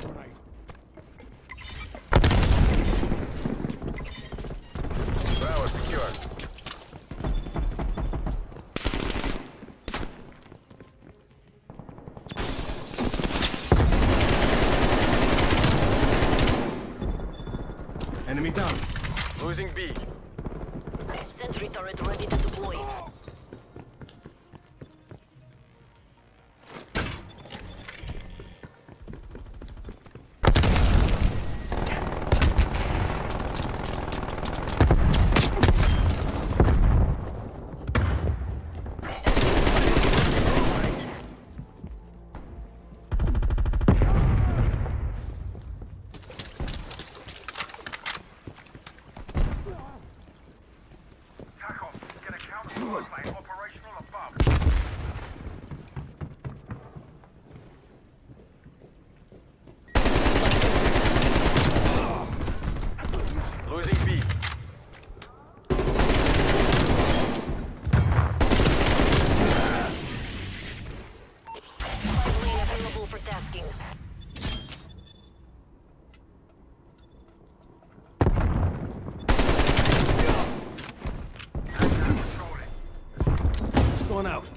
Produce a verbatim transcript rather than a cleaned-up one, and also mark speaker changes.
Speaker 1: Bravo secure.
Speaker 2: Enemy down.
Speaker 1: Losing B.
Speaker 3: Sentry turret ready to deploy.
Speaker 1: Losing B.
Speaker 3: Flight lane available for tasking.
Speaker 2: Spawn out.